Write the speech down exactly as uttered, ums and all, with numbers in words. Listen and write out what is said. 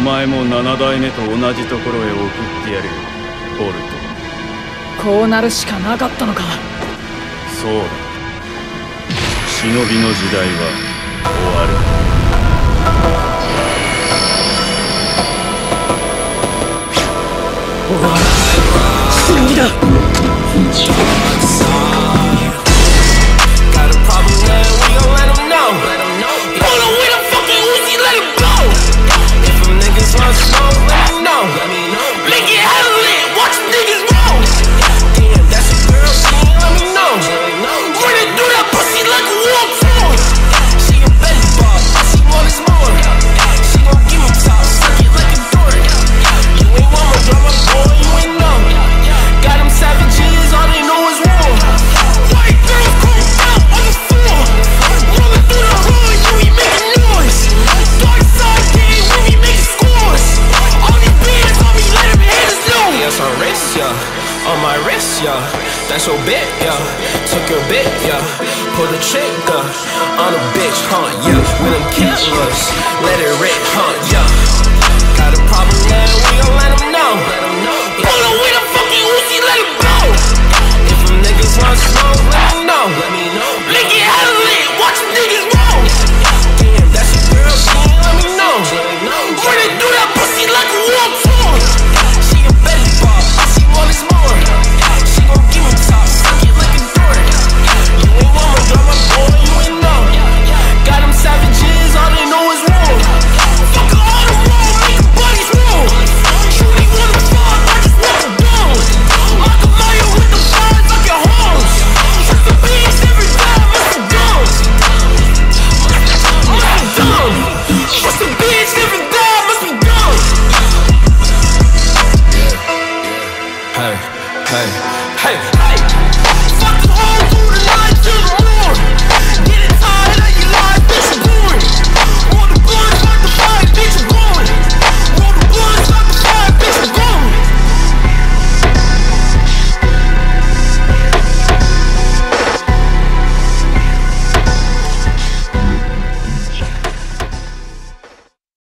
前もなな代目と同じところへ送ってやるよ、ボルト。 こうなるしかなかったのか。 そうだ、忍びの時代は終わる。 終わらない。死んだ。 On my wrist, yeah, that's your bit, yeah. Took your bit, yeah. Pull the trigger on a bitch, huh? Yeah, with them killers, let it rip, huh?